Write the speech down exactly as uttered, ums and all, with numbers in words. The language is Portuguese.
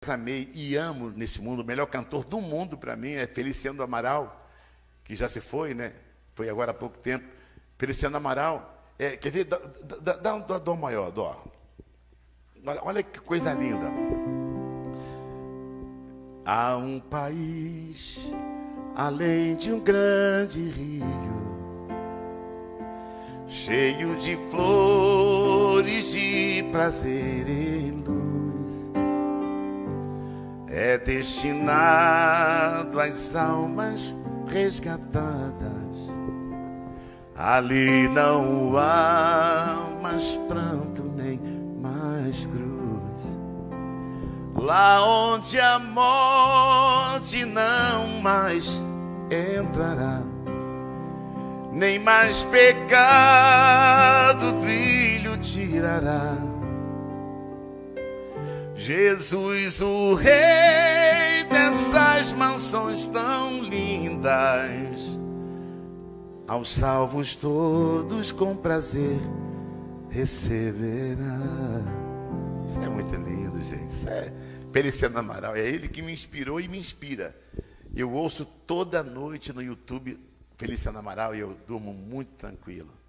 amei e amo nesse mundo, o melhor cantor do mundo para mim é Feliciano Amaral, que já se foi, né? Foi agora há pouco tempo. Feliciano Amaral, é, quer ver? Dá, dá, dá um dó, dó maior, dó. Olha, olha que coisa linda. Há um país além de um grande rio, cheio de flores, de prazer e luz, é destinado às almas resgatadas. Ali não há mais pranto nem mais cruz. Lá onde a morte não mais entrará, nem mais pecado brilho tirará. Jesus, o Rei dessas mansões tão lindas, aos salvos todos com prazer receberá. Isso é muito lindo, gente. Isso é Feliciano Amaral. É ele que me inspirou e me inspira. Eu ouço toda noite no YouTube Feliciano Amaral e eu durmo muito tranquilo.